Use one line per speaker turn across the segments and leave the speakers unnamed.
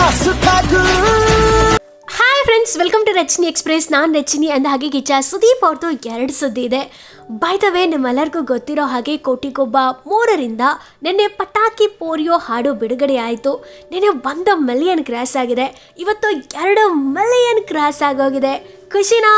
Hi friends, welcome to Rachani express. ನಾನು ರಚನಿ ಅಂದ ಹಾಗೆ ಕಿಚ್ಚ ಸುದೀಪ್ ಅವ್ರದ್ದು 2 ಸುದ್ದಿ ಇದೆ. ಬೈ ದ ವೇ, ನಿಮ್ಮೆಲ್ಲರಿಗೂ ಗೊತ್ತಿರೋ ಹಾಗೆ ಕೋಟಿಗೊಬ್ಬ 3ರಿಂದ ನಿನ್ನೆ ಪಟಾಕಿ ಪೋರಿಯೋ ಹಾಡು ಬಿಡುಗಡೆ ಆಯಿತು. ನಿನ್ನೆ 1 ಮಿಲಿಯನ್ ಕ್ರಾಸ್ ಆಗಿದೆ. ಇವತ್ತು 2 ಮಿಲಿಯನ್ ಕ್ರಾಸ್ ಆಗೋಗಿದೆ. ಖುಷಿನಾ?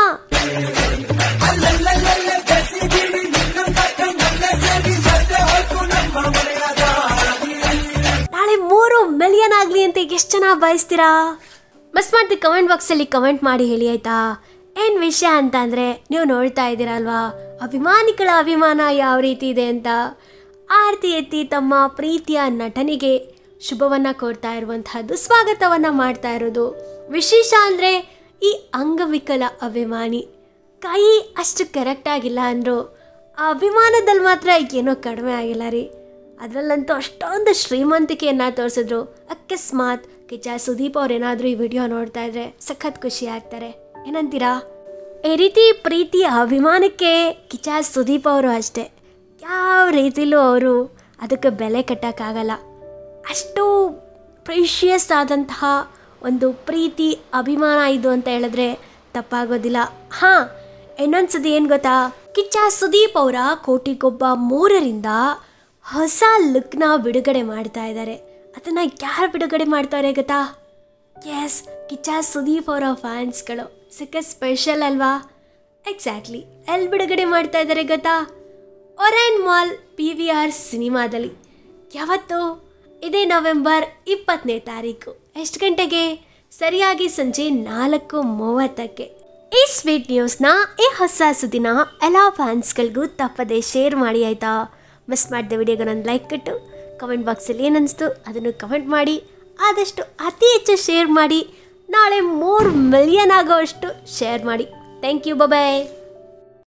ನಾಳೆ 3 ಮಿಲಿಯನ್ ಆಗಲಿ ಅಂತ ಎಷ್ಟು ಜನ ಬಯಸ್ತೀರಾ? ಮಸ್ತ್ ಮಾಡ್ತಿ ಕಮೆಂಟ್ ಬಾಕ್ಸಲ್ಲಿ ಕಮೆಂಟ್ ಮಾಡಿ ಹೇಳಿ ಆಯಿತಾ. ಏನು ವಿಷಯ ಅಂತ ಅಂದರೆ, ನೀವು ನೋಡ್ತಾ ಇದ್ದೀರಲ್ವಾ ಅಭಿಮಾನಿಗಳ ಅಭಿಮಾನ ಯಾವ ರೀತಿ ಇದೆ ಅಂತ. ಆರತಿ ಎತ್ತಿ ತಮ್ಮ ಪ್ರೀತಿಯ ನಟನಿಗೆ ಶುಭವನ್ನು ಕೋರ್ತಾ ಇರುವಂತಹದ್ದು, ಸ್ವಾಗತವನ್ನು ಮಾಡ್ತಾ ಇರೋದು. ವಿಶೇಷ ಅಂದರೆ ಈ ಅಂಗವಿಕಲ ಅಭಿಮಾನಿ ಕೈ ಅಷ್ಟು ಕರೆಕ್ಟಾಗಿಲ್ಲ ಅಂದರು, ಆ ಅಭಿಮಾನದಲ್ಲಿ ಮಾತ್ರ ಏನೋ ಕಡಿಮೆ ಆಗಿಲ್ಲ ರೀ. ಅದರಲ್ಲಂತೂ ಅಷ್ಟೊಂದು ಶ್ರೀಮಂತಿಕೆಯನ್ನು ತೋರಿಸಿದ್ರು. ಅಕಸ್ಮಾತ್ ಕಿಚ್ಚ ಸುದೀಪ್ ಅವ್ರು ಏನಾದರೂ ಈ ವಿಡಿಯೋ ನೋಡ್ತಾ ಇದ್ರೆ ಸಖತ್ ಖುಷಿ ಆಗ್ತಾರೆ. ಏನಂತೀರಾ? ಈ ರೀತಿ ಪ್ರೀತಿ ಅಭಿಮಾನಕ್ಕೆ ಕಿಚ್ಚ ಸುದೀಪ್ ಅವರು ಅಷ್ಟೇ, ಯಾವ ರೀತಿಲೂ ಅವರು ಅದಕ್ಕೆ ಬೆಲೆ ಕಟ್ಟೋಕ್ಕಾಗಲ್ಲ. ಅಷ್ಟು ಪ್ರೀಷಿಯಸ್ ಆದಂತಹ ಒಂದು ಪ್ರೀತಿ ಅಭಿಮಾನ ಇದು ಅಂತ ಹೇಳಿದ್ರೆ ತಪ್ಪಾಗೋದಿಲ್ಲ. ಹಾಂ, ಇನ್ನೊಂದು ಸುದ್ದಿ ಏನು ಗೊತ್ತಾ? ಕಿಚ್ಚ ಸುದೀಪ್ ಅವರ ಕೋಟಿಗೊಬ್ಬ 3ರಿಂದ ಹೊಸ ಲುಕ್ನ ಬಿಡುಗಡೆ ಮಾಡ್ತಾ ಇದ್ದಾರೆ. ಅದನ್ನು ಯಾರು ಬಿಡುಗಡೆ ಮಾಡ್ತಾರೆ ಗೊತ್ತಾ? ಎಸ್, ಕಿಚ್ಚ ಸುದೀಪ್ ಅವರ ಫ್ಯಾನ್ಸ್ಗಳು. ಸಖತ್ ಸ್ಪೆಷಲ್ ಅಲ್ವಾ? ಎಕ್ಸಾಕ್ಟ್ಲಿ. ಎಲ್ಲಿ ಬಿಡುಗಡೆ ಮಾಡ್ತಾ ಇದ್ದಾರೆ ಗೊತ್ತಾ? ಒರೈನ್ ಮಾಲ್ PVR ಸಿನಿಮಾದಲ್ಲಿ. ಯಾವತ್ತು? ಇದೇ ನವೆಂಬರ್ 20ನೇ ತಾರೀಕು. ಎಷ್ಟು ಗಂಟೆಗೆ? ಸರಿಯಾಗಿ ಸಂಜೆ 4:30ಕ್ಕೆ. ಈ ಸ್ವೀಟ್ ನ್ಯೂಸ್ನ, ಈ ಹೊಸ ಸುದ್ದಿನ ಎಲ್ಲ ಫ್ಯಾನ್ಸ್ಗಳಿಗೂ ತಪ್ಪದೆ ಶೇರ್ ಮಾಡಿ ಆಯಿತಾ. ಮಿಸ್ ಮಾಡಿದ ವಿಡಿಯೋಗೆ ಒಂದು ಲೈಕ್ ಕೊಟ್ಟು ಕಮೆಂಟ್ ಬಾಕ್ಸಲ್ಲಿ ಏನನ್ನಿಸ್ತು ಅದನ್ನು ಕಮೆಂಟ್ ಮಾಡಿ. ಆದಷ್ಟು ಅತಿ ಹೆಚ್ಚು ಶೇರ್ ಮಾಡಿ. ನಾಳೆ 3 ಮಿಲಿಯನ್ ಆಗೋವಷ್ಟು ಶೇರ್ ಮಾಡಿ. Thank you. ಬಾಯ್.